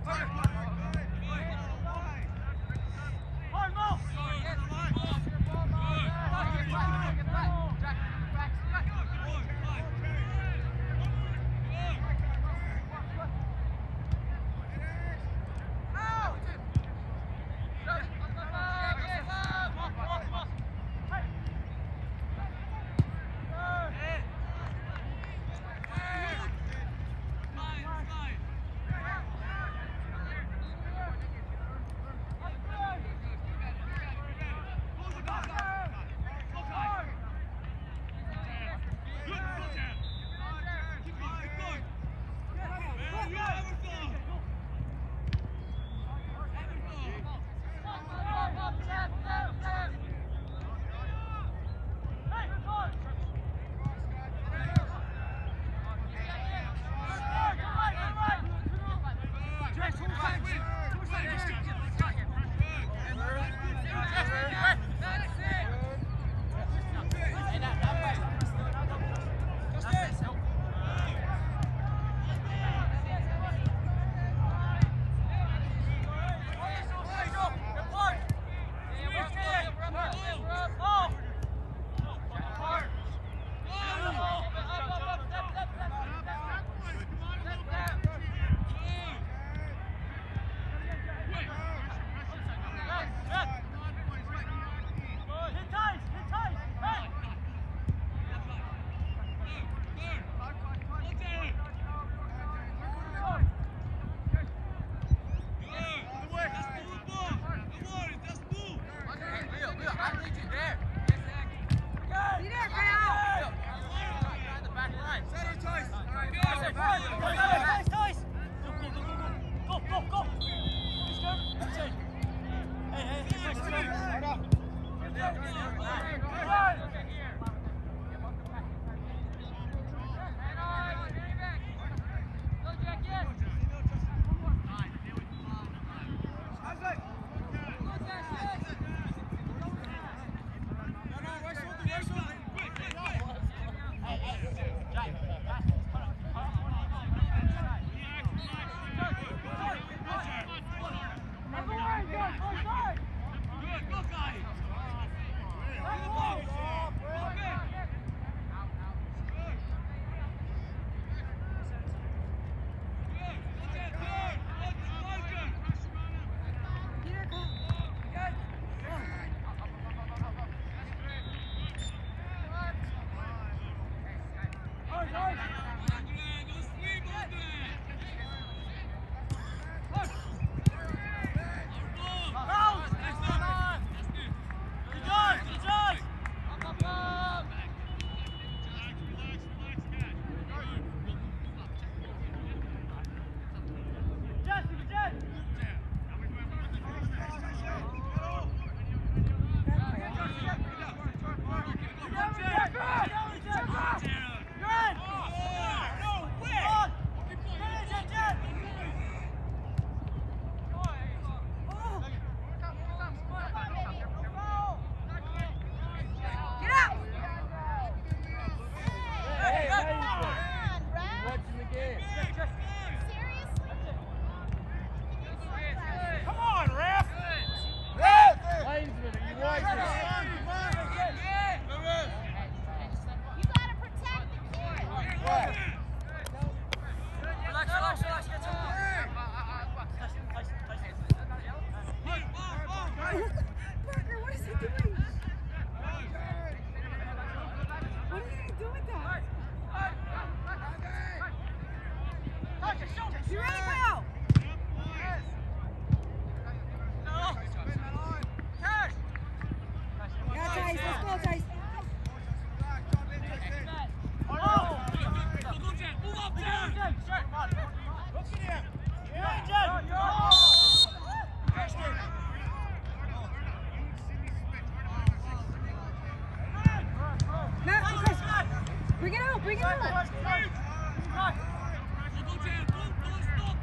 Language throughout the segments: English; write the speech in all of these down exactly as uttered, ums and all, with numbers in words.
Bring it out, bring it out.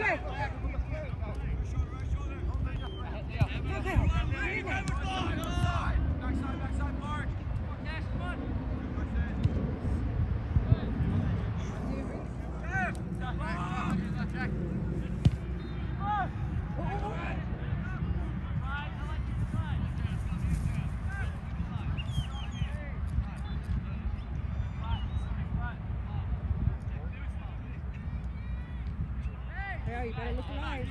You better look alive.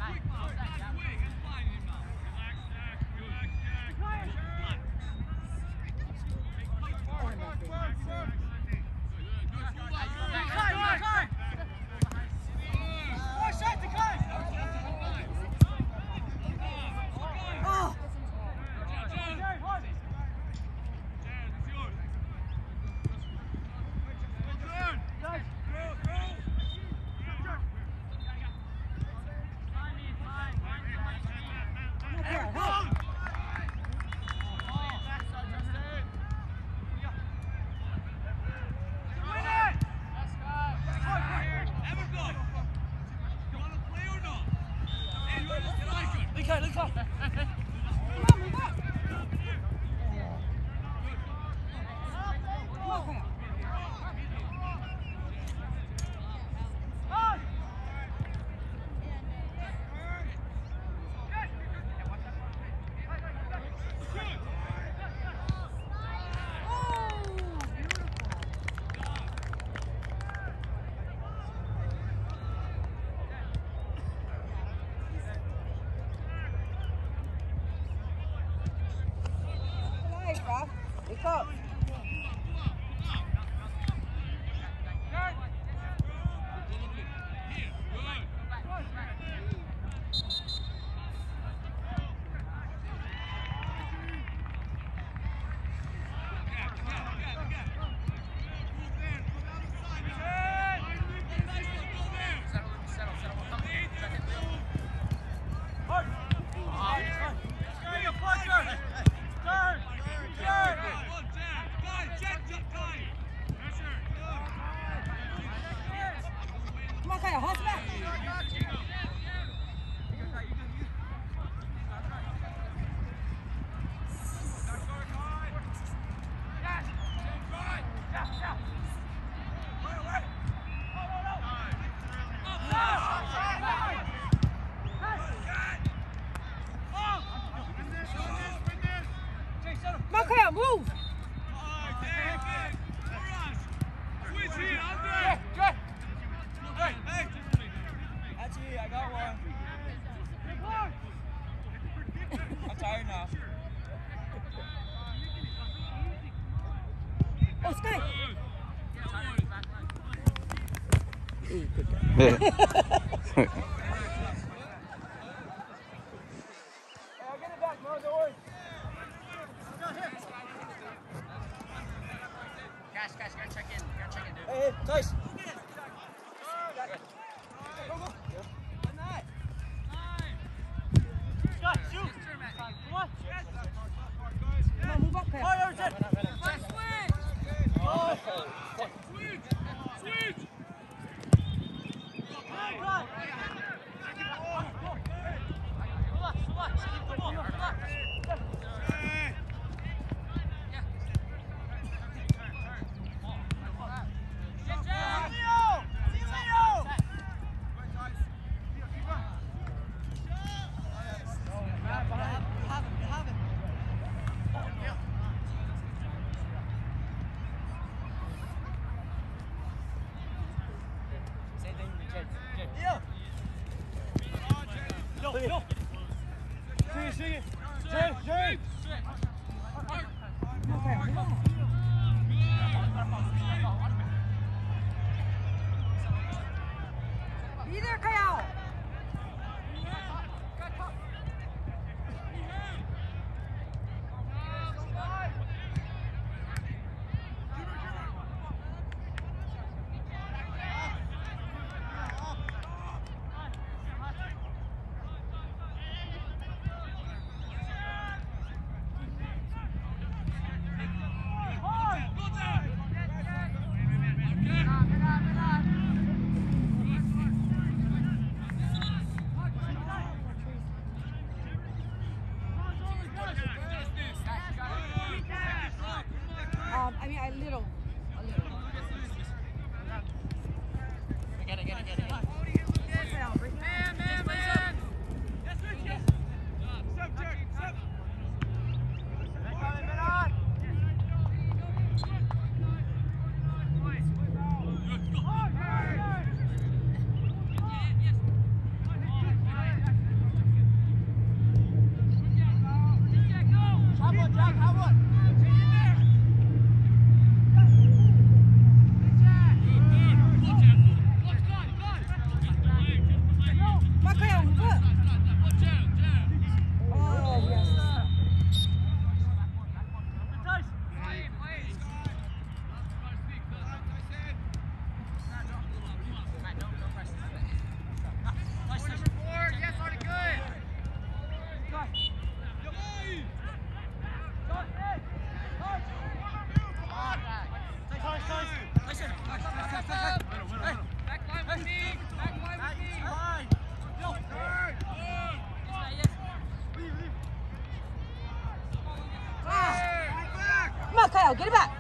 Wake up. Move! That's it, I got one. I'm tired now. Oh, Sky! Ooh, good guy. Cash, cash, gotta check in. Gotta check in, dude. Hey, hey, nice. Scott, shoot. Come on. Come on, move up, Kyle. Oh, Everton. Oh, switch. Switch. Relax, relax. Keep the ball. Relax. Be there, Kyle. Come on, Kyle, get it back.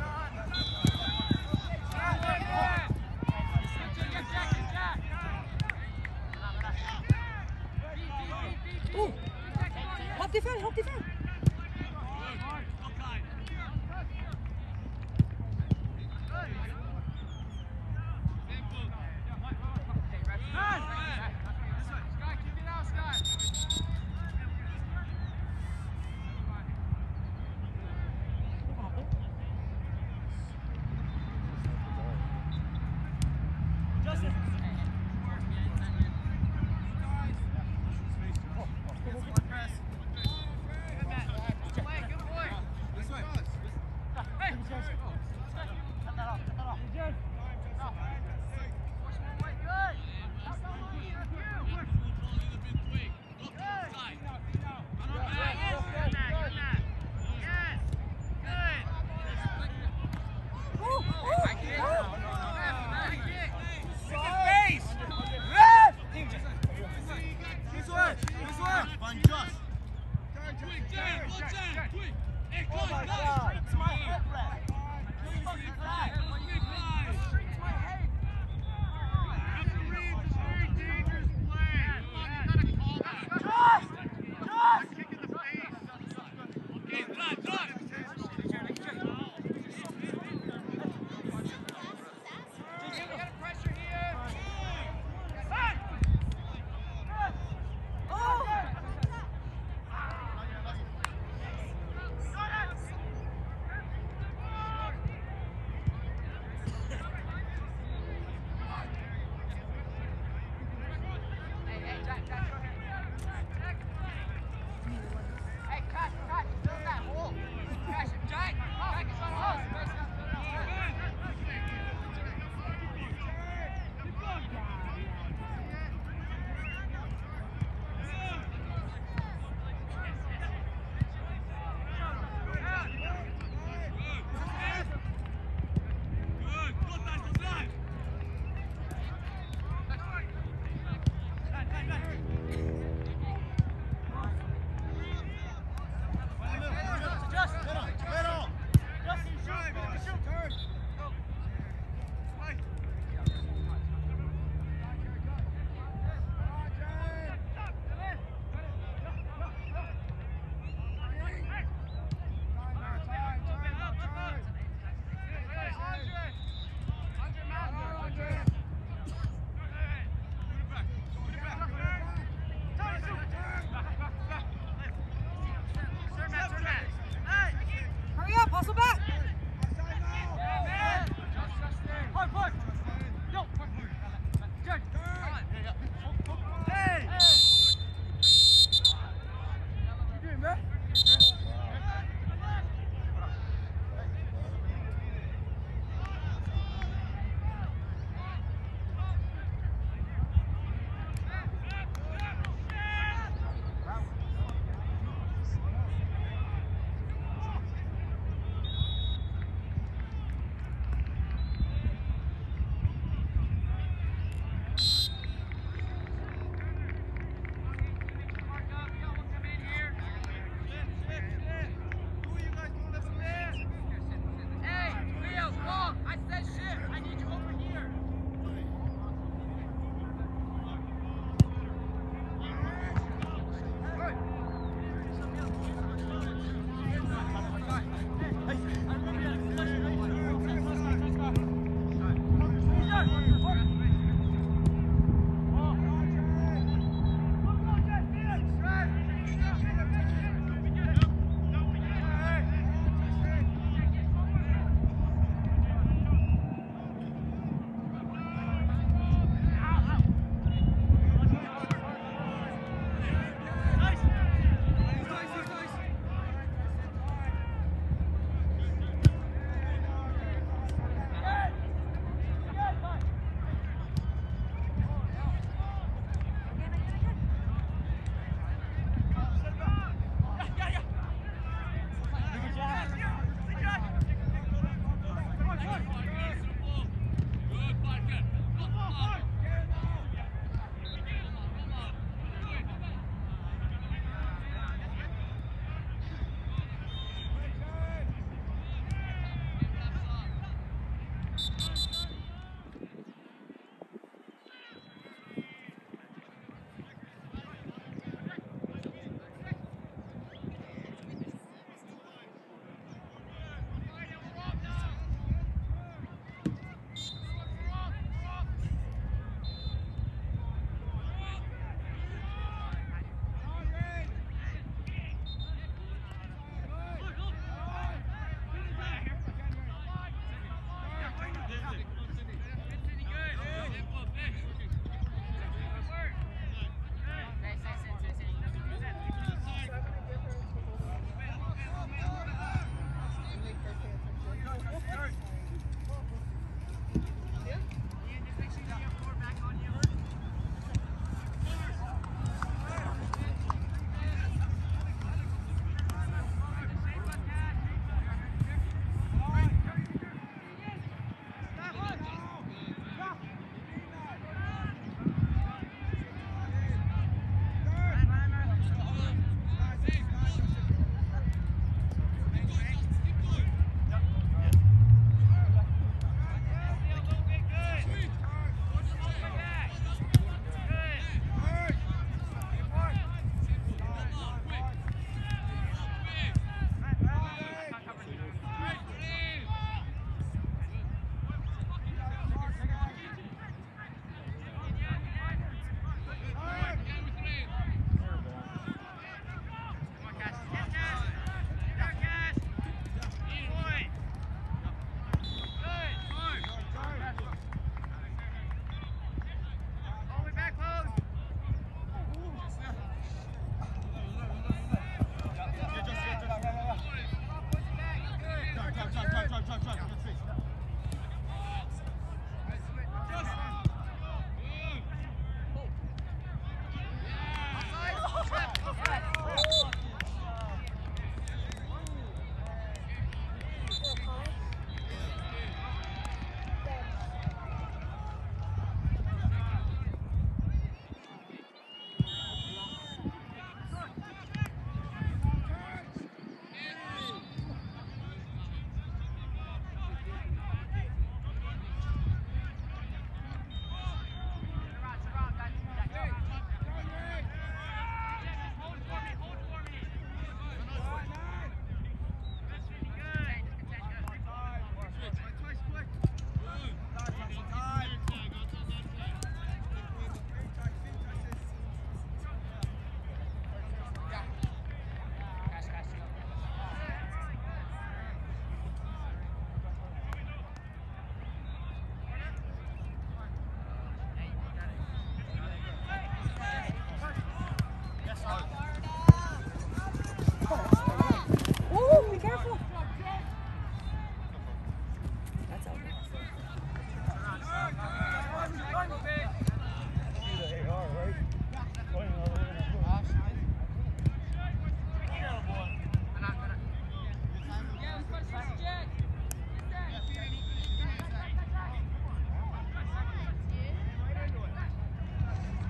Ooh. Help defend, help defend.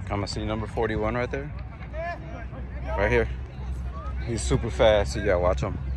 Come and see number forty-one right there. Right here. He's super fast, so you gotta watch him.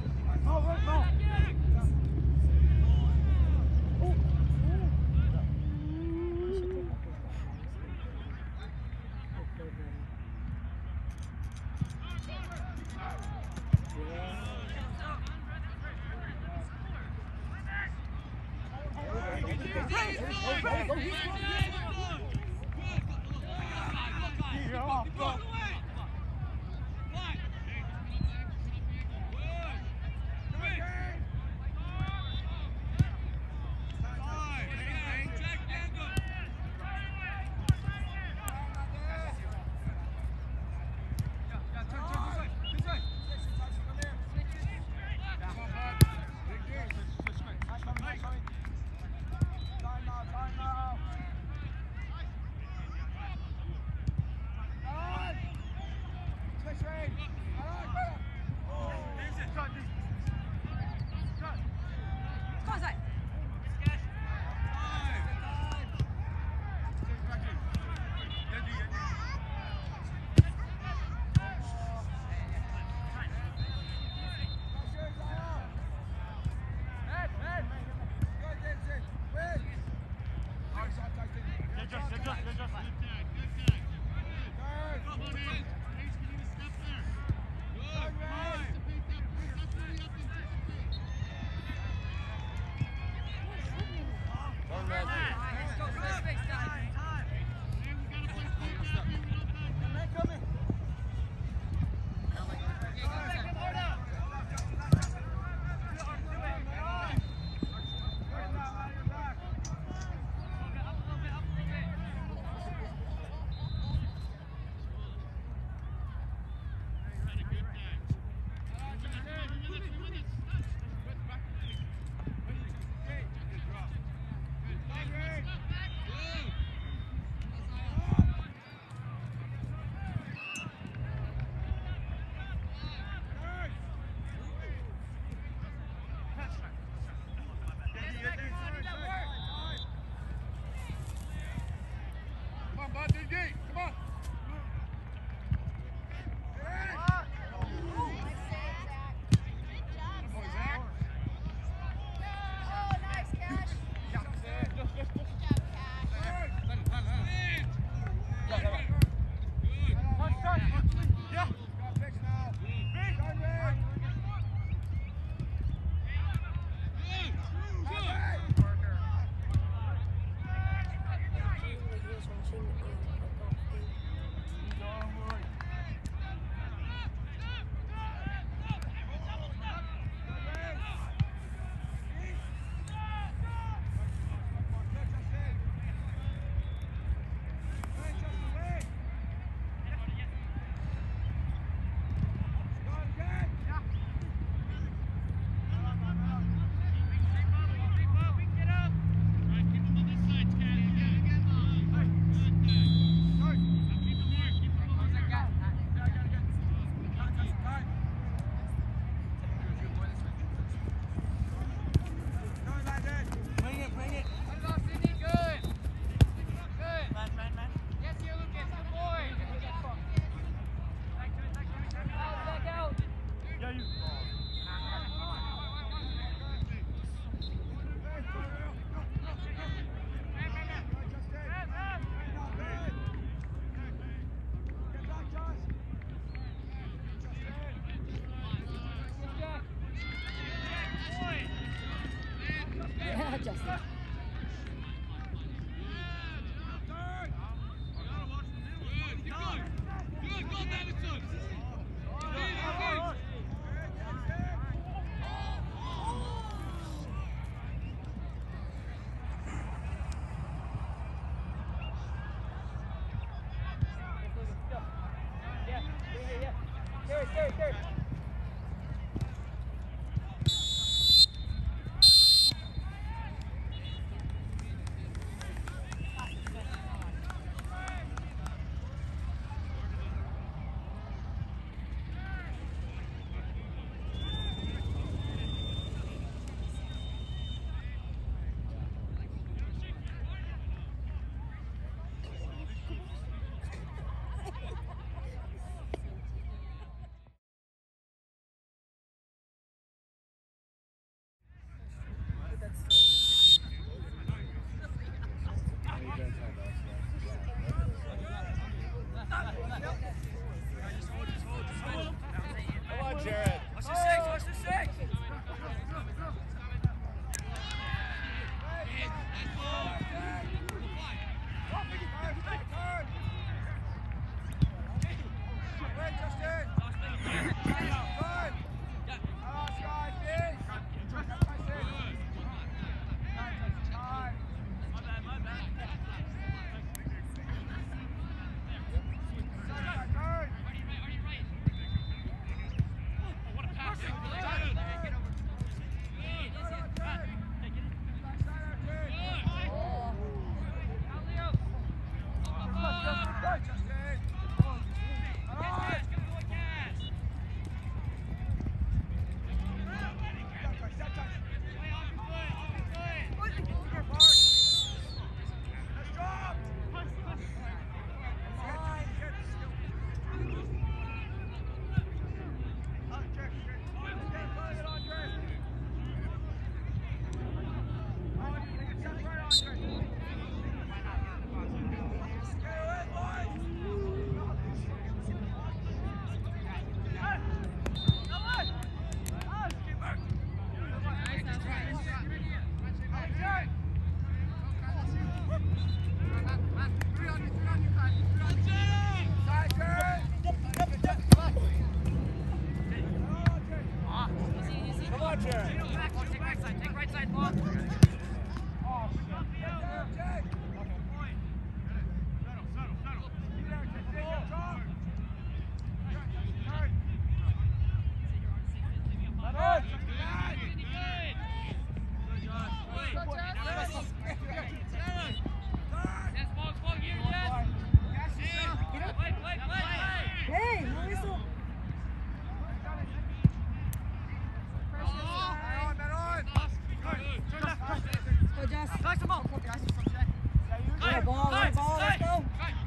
What a ball, what a ball, let's go.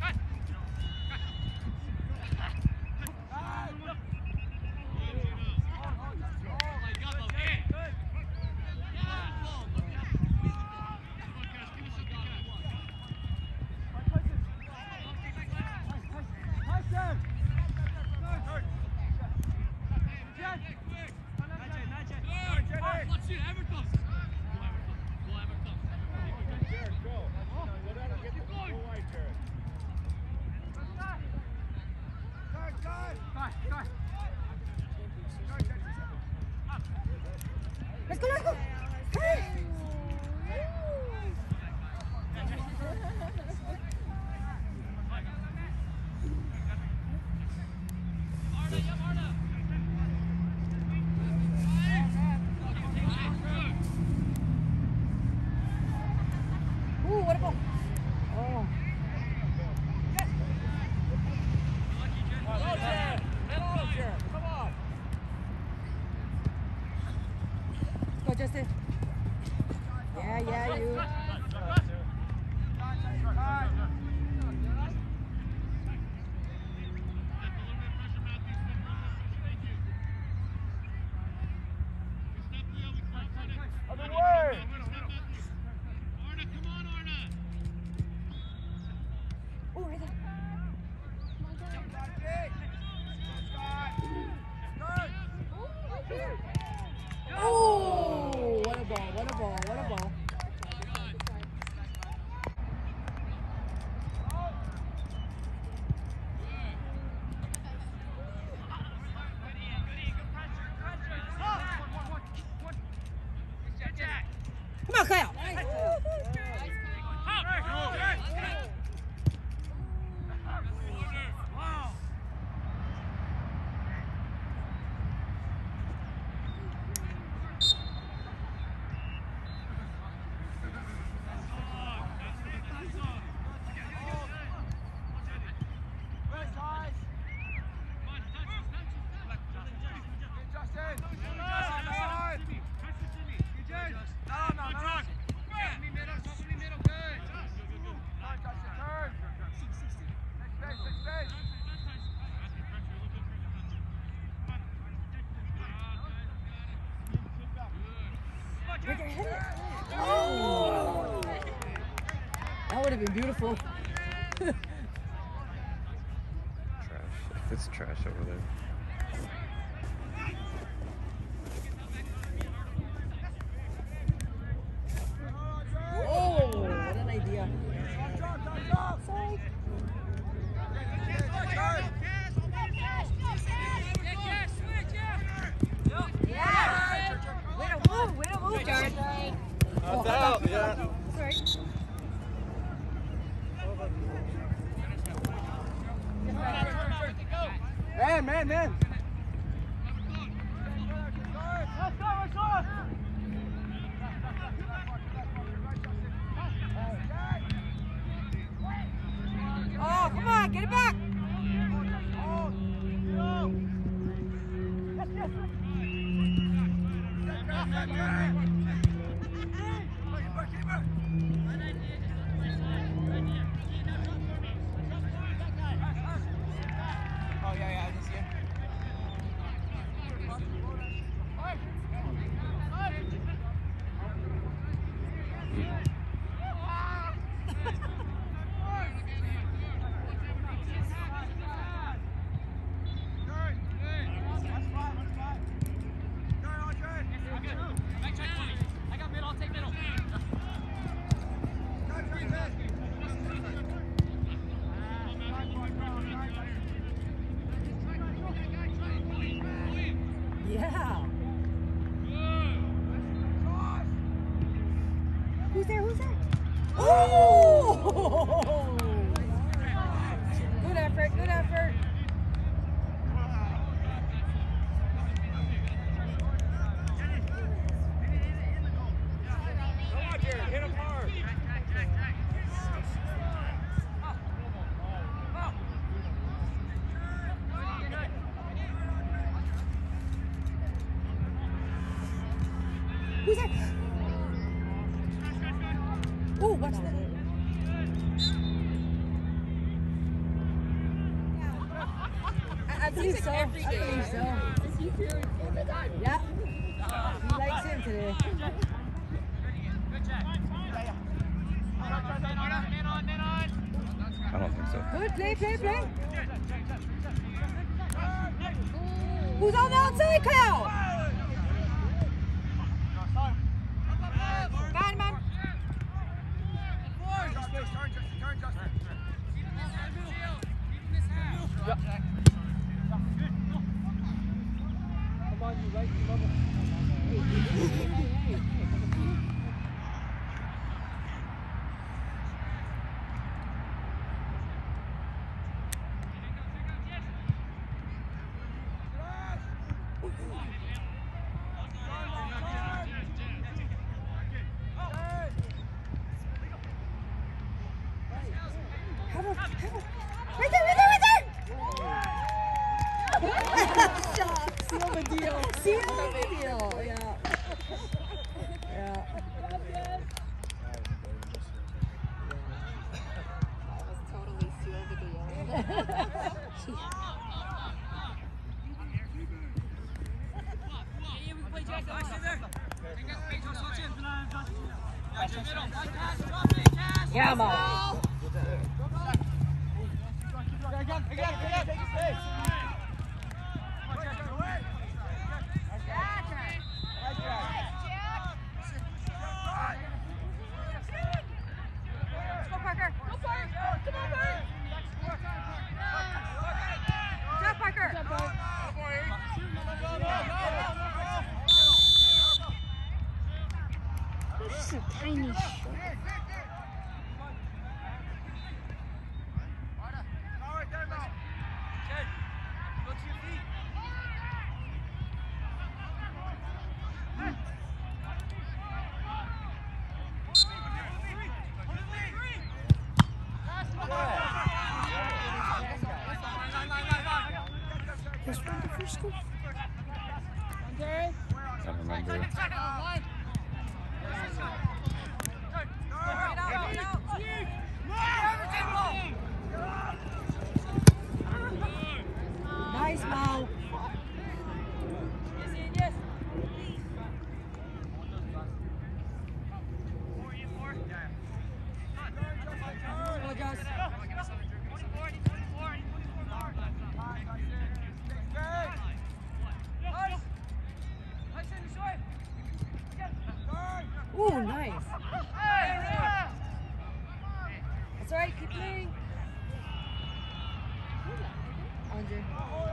Let's go, let's go. Hey. Ooh, what a ball. Oh. Let's go, Justin. Yeah, yeah, you. Ooh, right there. Oh, what a ball, what a ball, what a ball. Come on, Kyle. Oh, that would have been beautiful. Trash. It's trash over there. Oh, what an idea. Sorry. Yeah. Way to move, way to move, Jared. That's out, yeah. Sorry. Man, man, man. Oh, come on, get it back. Oh, yeah, yeah, I just see him. Yeah. Who's there? Who's there? Oh! Good effort, good effort. Hit him hard. Who's there? Oh, what's that? I, I believe so. I believe so. Yeah. He likes him today. I don't think so. Good, play, play, play. Who's on the outside, Kyle? Man, man. Come on, come on. Right there, right there, right there! Shot! Seal the deal. Seal the deal, yeah. Yeah. That was totally seal the deal. Yeah, man. This is a tiny shot. This one the first goal? I don't remember. Nice, Mo. Go, Josh. Ooh, nice. That's all right, keep playing. Andre.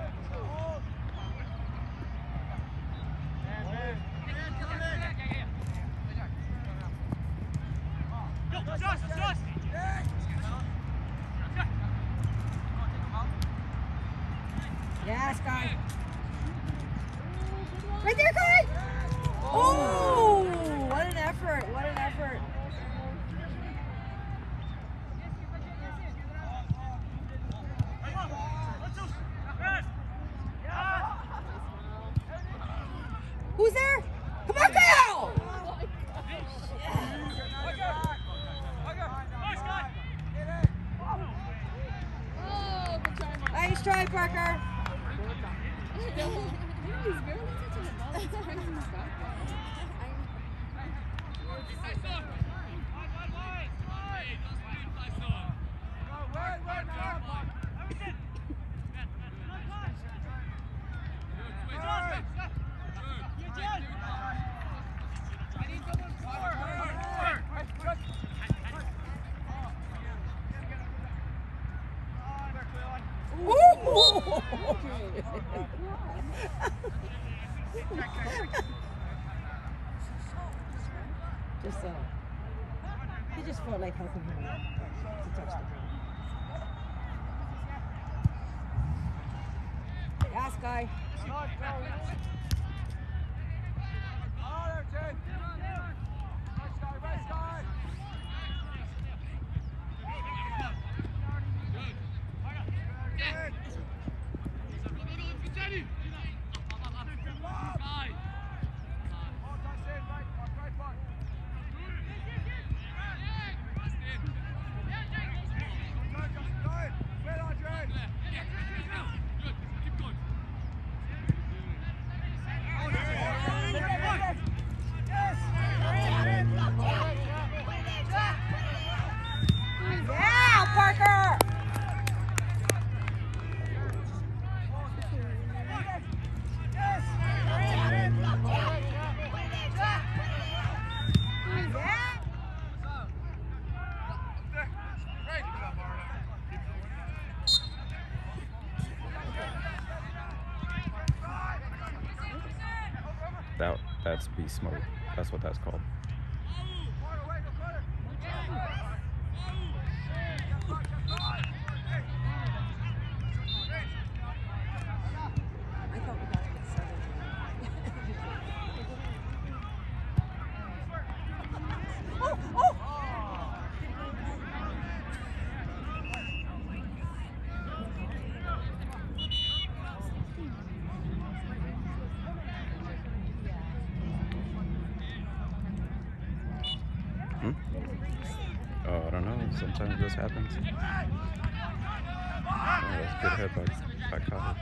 Yes, guy. Right there, guy. Oh, what an effort! What an effort! Who's there? Come on, Kyle! Nice try, Parker. Just uh, he just felt like helping him out to touch the ball. Yes, guy. That that's beast mode. That's what that's called. I thought we got it at seven. Oh, oh! Hmm? Oh, I don't know. Sometimes this happens. Oh, that's a good hit by, by Kyle.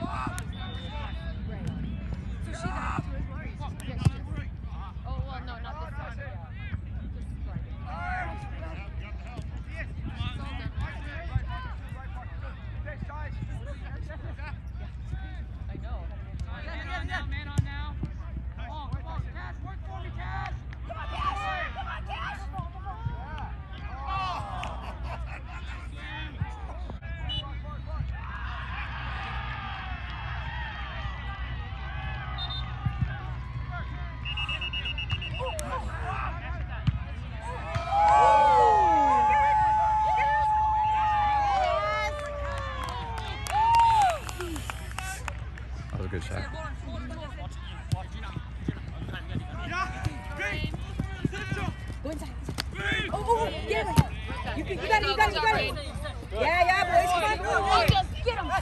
So she got to his worries. Yes, she did. Oh, well, no, not this time. Just right. I know. Man on now, man on now. Come on, come on, Cash, work for me, Cash. Come on, Cash. Come on, Cash. That was a good shot. Go inside. Oh, oh, get him. You, can, you got it, you got it, you got it. Yeah, yeah, boys. Come on, come on. Just get him.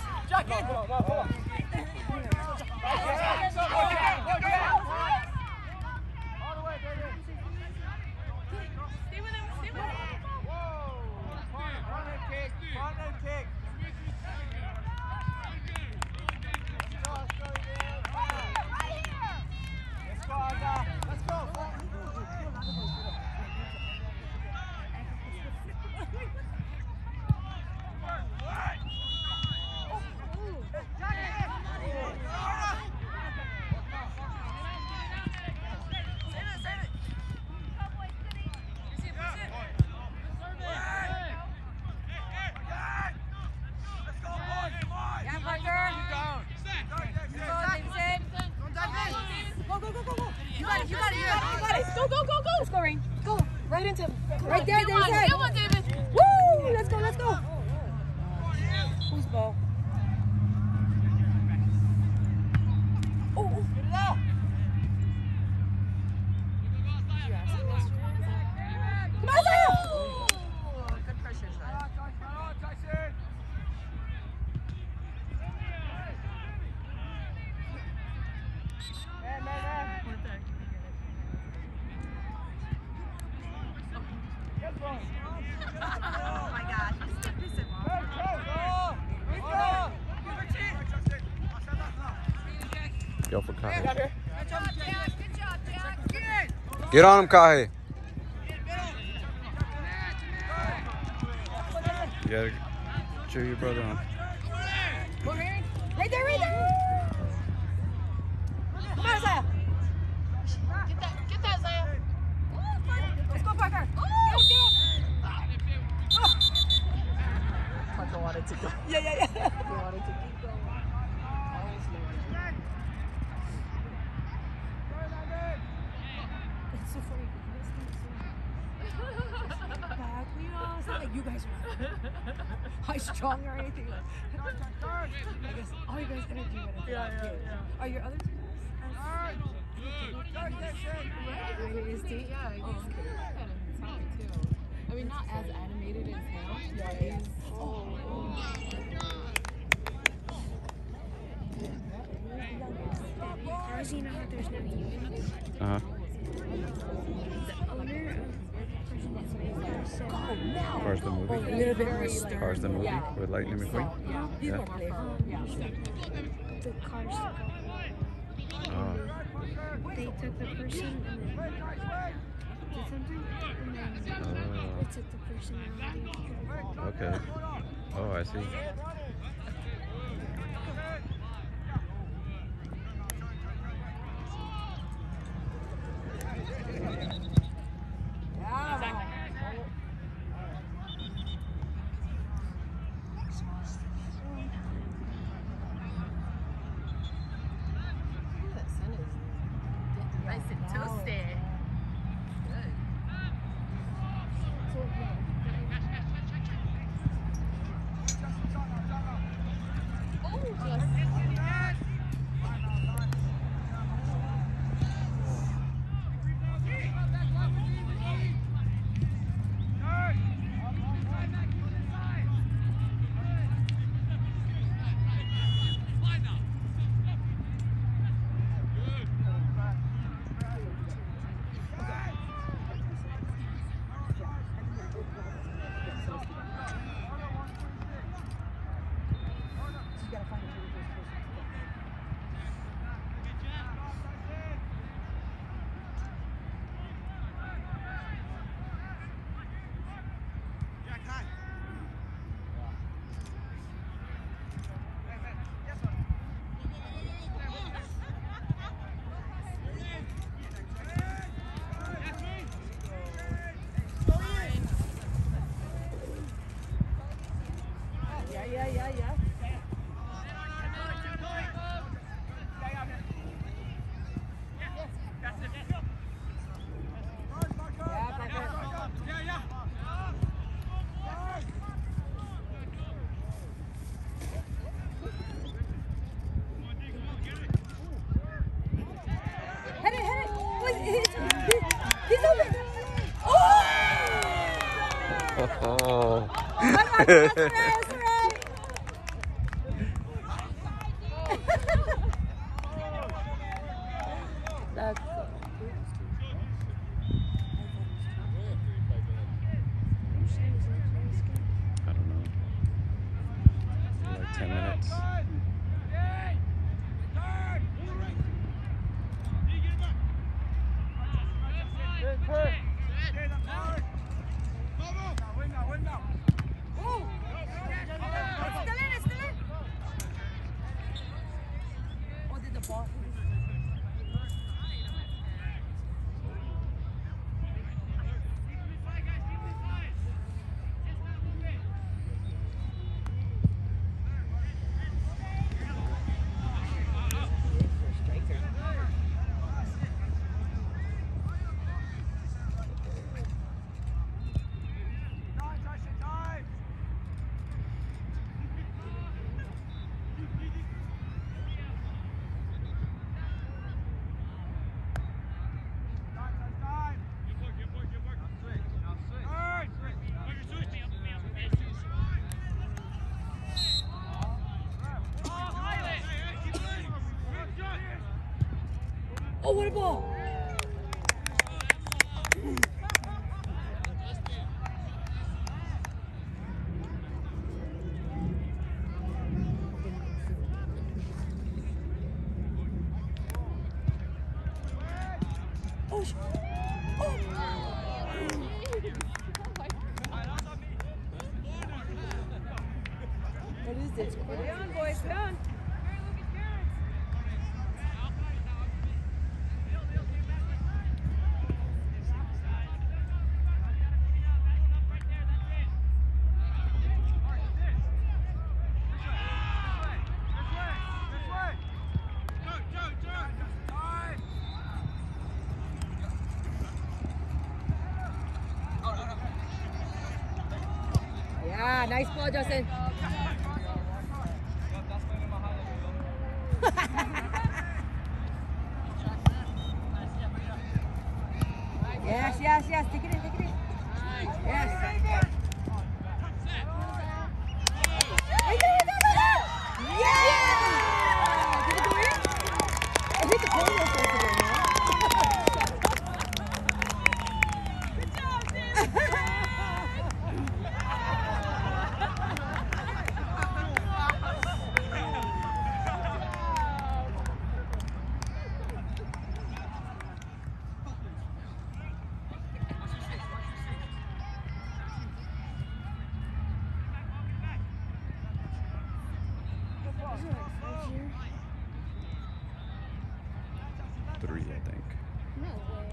Stay with him. Stay with him. Yeah, Parker. Go, go, go, go, go. You got it, you got it, you got it, you got it. Go, go, go, go. Let's go, Rain. Go. Right into him. Right there, Get there's one, head. get one, David. Woo! Let's go, let's go. Whose ball? Oh, oh. Come on, Zaya. Good pressure shot. Oh my gosh, he's pissing off. Go for Kahe. Good job, Jack. Good job, Jack. Get on him, Kahe. You gotta cheer your brother on. Go, Rain. Right there, right there. Come on, Zaya. Get that, get that, Zaya. Let's go, Parker. Parker wanted to go. Yeah, yeah, yeah. He wanted to keep going. It's so funny. Back, we all it's not like you guys are high strong or anything. I guess all you guys gotta do it. Yeah, yeah, yeah. Are your other teams? His team, yeah, he's Oh, okay. kind of funny too. I mean, not as animated as him. Yeah, yeah. How does he know that there's no unit? Uh huh. The owner of the person that's made that said, now. Far as the A movie. little bit more stern. Far as the movie Yeah. with Lightning McQueen. Yeah. He's Yeah. more playful. Yeah. the cars Oh. they took the person and then did something, and then Oh. they took the personality. Okay. Oh, I see. That sun is getting you gotta find a really close person to get. Yeah, yeah, yeah, yeah. Hit it, hit it. Wait, he's, he's, he's open. Oh! Oh. That's right, that's right, that's right. That's so I don't know. Like ten minutes. Oh, did the ball? Oh, what a ball! Oh, sh- oh. What is this? Stay on, boys, stay on. Yeah, nice ball, Justin. Yes, yes, yes. Take it in, take it in. Yes. Right there, right there, right there. Yeah! Did it go in? I think the corner was supposed to go in, no? Good job, David! Three, I think. No way.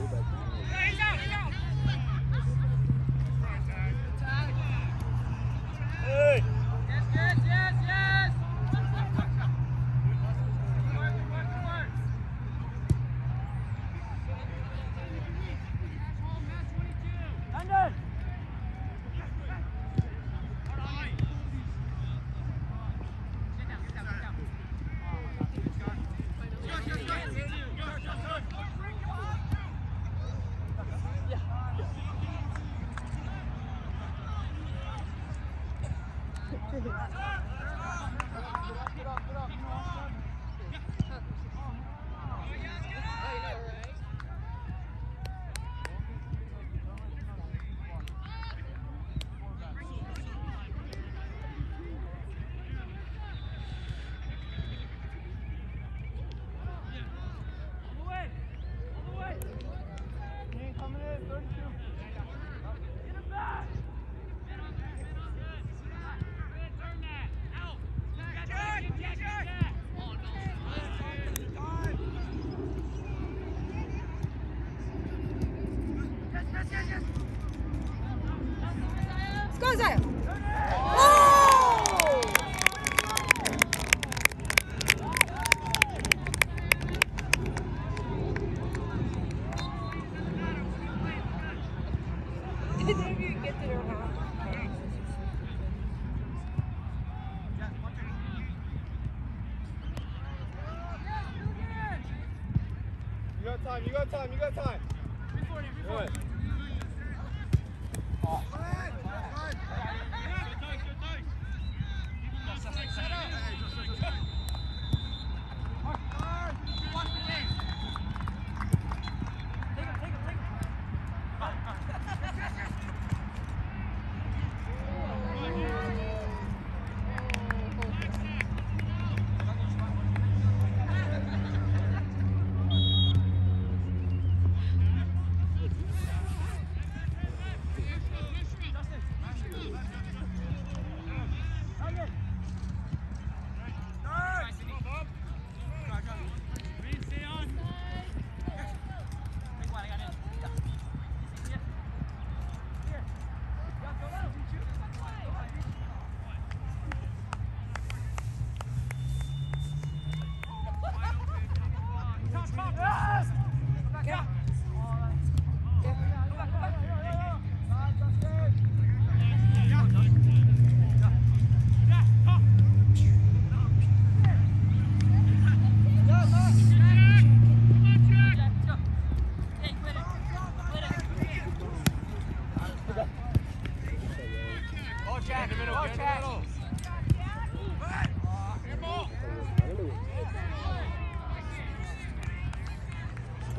Hey! Yes, yes, yes, yes! Work, work, work. London! Let's go, Zaya. Oh! If you get to their house. You got time, you got time, you got time. Good.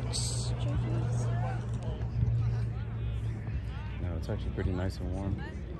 No, it's actually pretty nice and warm.